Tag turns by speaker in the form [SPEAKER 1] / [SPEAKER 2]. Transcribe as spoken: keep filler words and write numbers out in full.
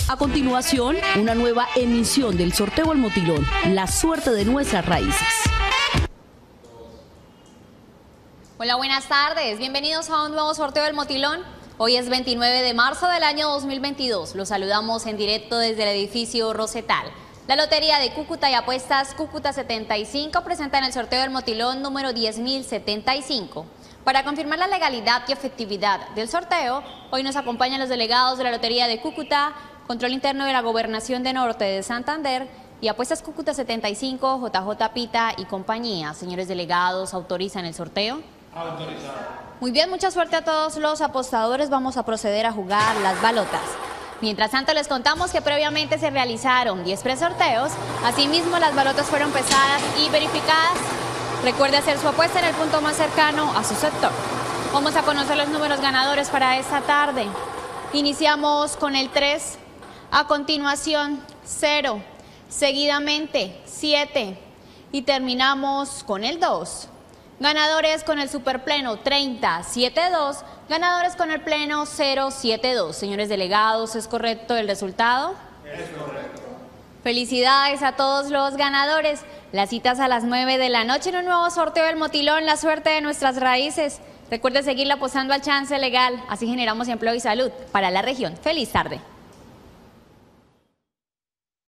[SPEAKER 1] A continuación, una nueva emisión del sorteo El Motilón, la suerte de nuestras raíces.
[SPEAKER 2] Hola, buenas tardes. Bienvenidos a un nuevo sorteo del Motilón. Hoy es veintinueve de marzo del año dos mil veintidós. Los saludamos en directo desde el edificio Rosetal. La Lotería de Cúcuta y Apuestas Cúcuta setenta y cinco presentan el sorteo del Motilón número diez mil setenta y cinco. Para confirmar la legalidad y efectividad del sorteo, hoy nos acompañan los delegados de la Lotería de Cúcuta, Control Interno de la Gobernación de Norte de Santander y Apuestas Cúcuta setenta y cinco, J J Pita y compañía. Señores delegados, ¿autorizan el sorteo?
[SPEAKER 3] Autorizado.
[SPEAKER 2] Muy bien, mucha suerte a todos los apostadores. Vamos a proceder a jugar las balotas. Mientras tanto, les contamos que previamente se realizaron diez presorteos. Asimismo, las balotas fueron pesadas y verificadas. Recuerde hacer su apuesta en el punto más cercano a su sector. Vamos a conocer los números ganadores para esta tarde. Iniciamos con el tres. A continuación, cero, seguidamente siete y terminamos con el dos. Ganadores con el superpleno treinta setenta y dos, ganadores con el pleno cero setenta y dos. Señores delegados, ¿es correcto el resultado?
[SPEAKER 3] Es correcto.
[SPEAKER 2] Felicidades a todos los ganadores. Las citas a las nueve de la noche en un nuevo sorteo del Motilón, la suerte de nuestras raíces. Recuerde seguirle apostando al chance legal, así generamos empleo y salud para la región. Feliz tarde.